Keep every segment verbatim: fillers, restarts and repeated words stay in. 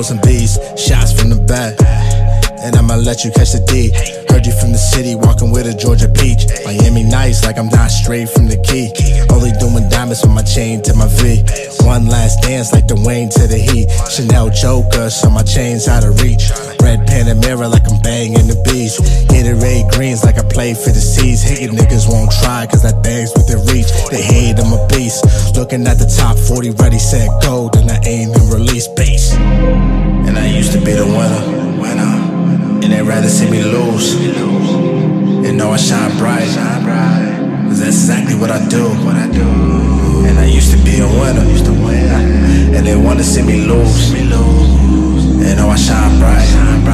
some B's, shots from the back, and I'ma let you catch the D. Heard you from the city, walking with a Georgia peach. Miami nice, like I'm not straight from the key. Only doing diamonds from my chain to my V. One last dance like the Wayne to the Heat. Chanel choker, so my chain's out of reach. Red Panamera like I'm banging the bees. Gatorade greens like I play for the seas. Hating niggas won't try, cause that thing's within reach. They hate I'm a beast. Looking at the top forty, ready, set, go. Then I aim and release bass. And I used to be the winner, winner. And they'd rather see me lose. And know I shine bright, cause that's exactly what I do. And I used to be a winner, and they wanna see me lose. And know I shine bright.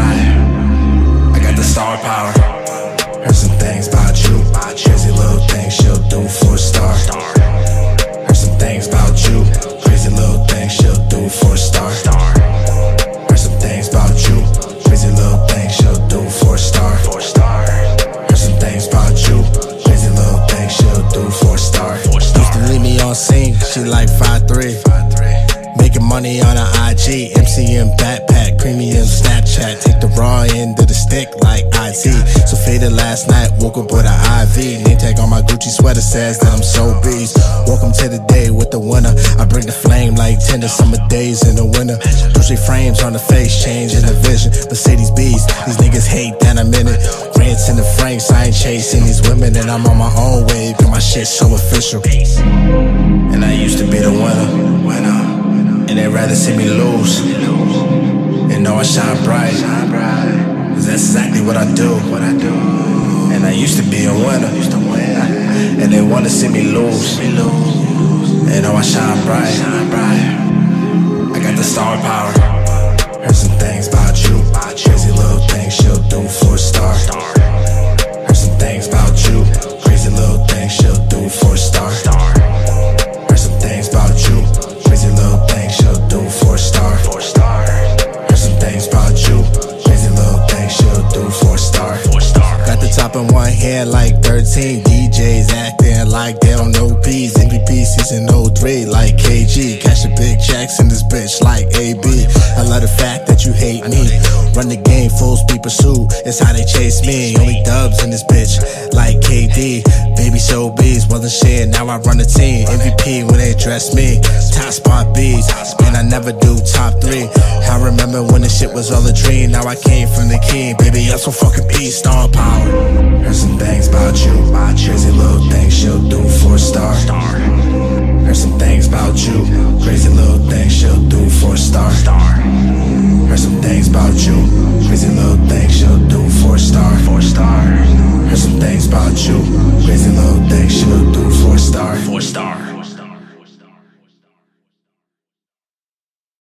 I got the star power. Heard some things about you, crazy little things she'll do for a star. Heard some things about you, crazy little things she'll do for a star. Heard some things about you, crazy little things she'll do for a star. Heard some things about you, crazy little things she'll do for a star. Used to leave me on scene, she like five three. Making money on her I G, M C M backpack, premium Snapchat. Take the raw end of the stick like I T. So faded last night, woke up with an I V. Name tag on my Gucci sweater says that I'm so beast. Welcome to the day with the winner. I bring the flame like tender summer days in the winter. Gucci frames on the face, changing the vision. Mercedes B's, these niggas hate that I'm in it. Grants in the Franks, I ain't chasing these women. And I'm on my own wave, cause my shit so official. And I used to be the winner, winner. And they'd rather see me lose. And know I shine bright, cause that's exactly what I do. And I used to be a winner, and they wanna see me lose. And know I shine bright. I got the star power. Heard some things about you, crazy little things she'll do for a star. Heard some things about you, crazy little things she'll do for a star. Heard some things about you, crazy little things she'll do for a star. Heard some things about you, crazy little things she'll do for a star. Got the top in one hand like thirteen D Js acting like they don't know P's. M V P season oh three like K G. Cash the big checks in this bitch like A B. I love the fact that you hate me. Run the game full speed pursuit, it's how they chase me. Only dubs in this bitch like K D. Baby so bees, wasn't shit, now I run the team. M V P when they dress me, top spot bees. And I never do top three. I remember when the shit was all a dream. Now I came from the king, baby I'm so fucking beast, star power. Heard some things about you, crazy little things she'll do for a star. Heard some things about you, crazy little things she'll do for a star. Heard some things about you, crazy little things she'll do for a star. Heard some things about you, crazy little things she'll do for a star.